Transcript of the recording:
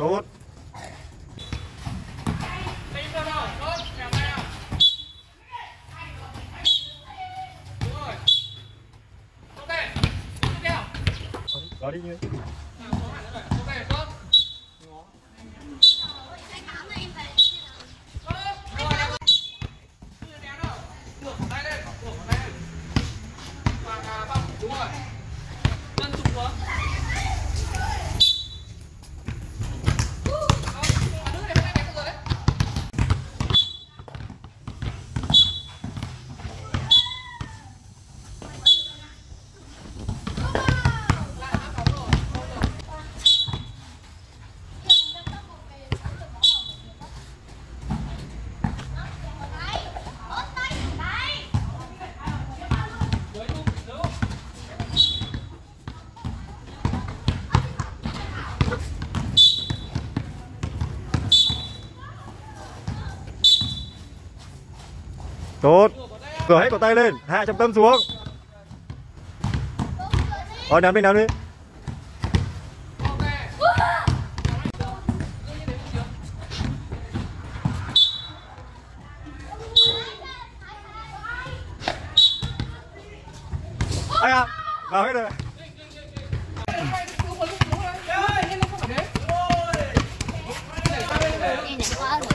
Tốt. Đó đi như. Tốt. Cửa hết cổ tay lên, hạ trọng tâm xuống. Rồi nắm đi, nắm đi. Ai à, vào hết rồi. Em